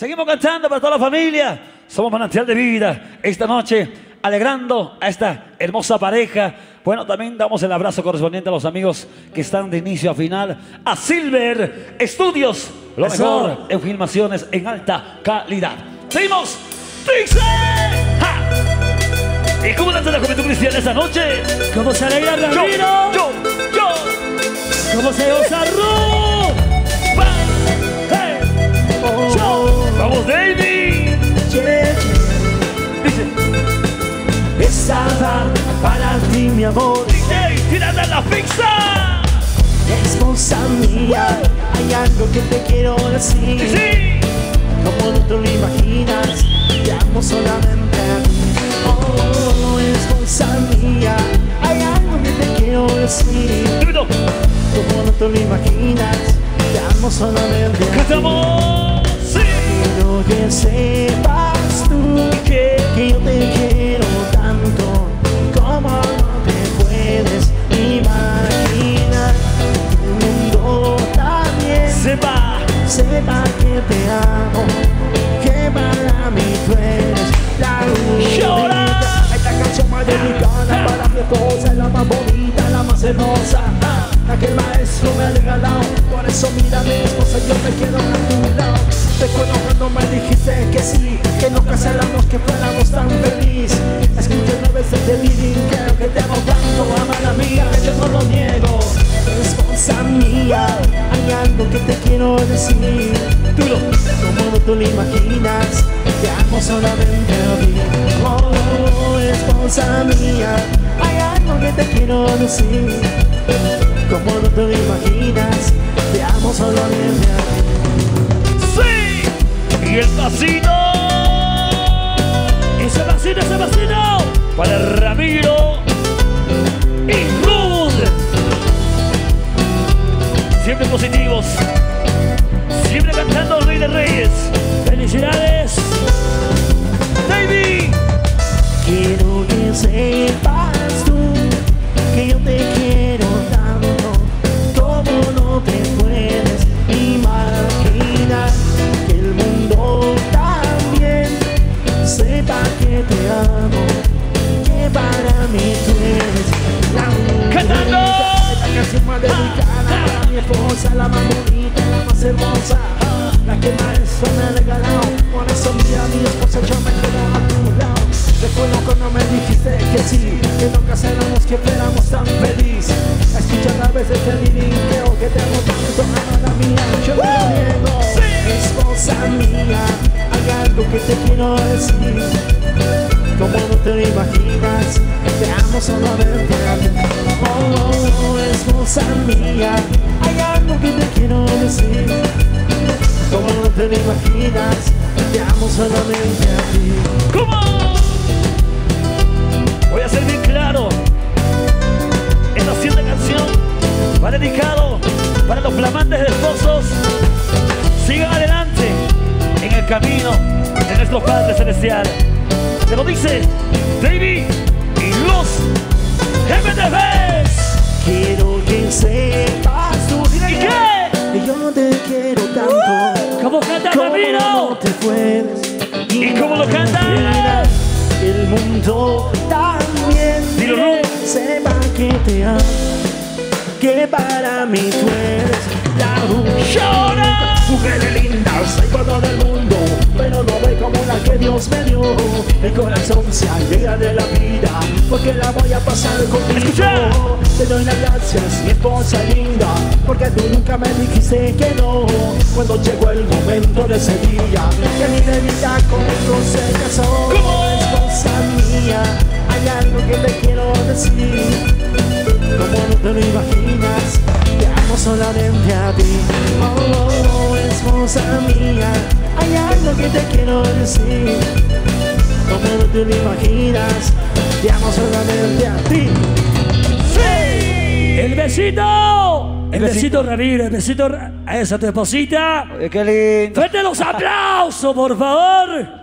Seguimos cantando para toda la familia. Somos Manantial de Vida. Esta noche, alegrando a esta hermosa pareja. Bueno, también damos el abrazo correspondiente a los amigos que están de inicio a final. A Silver Studios, lo mejor en filmaciones en alta calidad. Seguimos. ¡Dice! ¡Ja! ¿Y cómo danza la juventud cristiana esta noche? ¿Cómo se alegra Ramiro? Yo. ¿Cómo se goza Ru? Hey. ¡Vamos, David! Dice. Esa va para ti, mi amor. DJ, tírate la pizza. Esposa mía, hay algo que te quiero decir. Sí. Como no te lo imaginas, te amo solamente a ti. Oh, esposa mía, hay algo que te quiero decir. Dímelo. Como no te lo imaginas, te amo solamente a ti. ¡Cantamos! ¡Sí! Quiero que sepas tú que yo te quiero tanto, como no te puedes imaginar. El mundo también sepa que te amo, que para mí tú eres la única. Esta canción más dedicada para mi esposa, la más bonita, la más hermosa, la que el maestro me ha regalado. Por eso mira mi esposa, yo te quiero a tu lado. Recuerdo cuando me dijiste que sí, que nos casáramos, que fuéramos tan feliz. Escuché 9 veces de living, creo que te amo tanto, amada mía, yo no lo niego. Esposa mía, hay algo que te quiero decir. Como no tú lo imaginas, te amo solamente a mí. Oh, esposa mía, hay algo que te quiero decir. Como no tú lo imaginas, te amo solamente a ti. ¡Sí! Y el pasito. Ese pasito Para Ramiro y Ruth. Siempre positivos. Siempre cantando el Rey de Reyes. ¡Felicidades! David. Quiero que sepas tú que yo te quiero tanto, como no te puedes imaginar. Que el mundo también sepa que te amo, que para mí tú eres la única. ¡Cantando! Esta canción más dedicada para mi esposa, la más bonita, la más hermosa, la que el maestro me ha regalado. Por eso mira mi esposa, yo me quedo a tu lado. Recuerdo cuando me dijiste que sí, que nos casáramos, que fuéramos tan feliz. Escuchar a veces el living, creo que te amo tanto, amada mía, yo no lo niego. Esposa mía, hay algo que te quiero decir. Como no te lo imaginas, te amo solamente a ti. Oh, esposa mía, hay algo que te quiero decir. Como no te lo imaginas, te amo solamente a ti. ¿Cómo? Voy a ser bien claro. Esta siguiente canción va dedicado para los flamantes esposos. Sigan adelante en el camino de nuestro Padre Celestial. Te lo dice David y los MTVs. Quiero que sepas tú ¿Y qué? que yo te quiero tanto. ¿Cómo canta Como Ramiro? no te puedes ¿Y cómo lo canta? imaginar. El mundo también Dilo, Ruth. sepa que te amo, que para mí tú eres la única. ¡Llora! Mujeres lindas hay por todo el mundo, pero no ve como la que Dios me dio. El corazón se alegra de la vida, porque la voy a pasar contigo. ¡Escucha! Te doy las gracias, mi esposa linda, porque tú nunca me dijiste que no. Cuando llegó el momento de ese día, que mi bebida conmigo se casó. ¿Cómo? Esposa mía, hay algo que te quiero decir. Como no te lo imaginas, te amo solamente a ti. Oh, esposa mía, hay algo que te quiero decir. Como no te lo imaginas, te amo solamente a ti. ¡Sí! ¡El besito! El besito, Ramiro, el besito a esa tu esposita. Oye, qué lindo. ¡Fuerte los aplausos, por favor!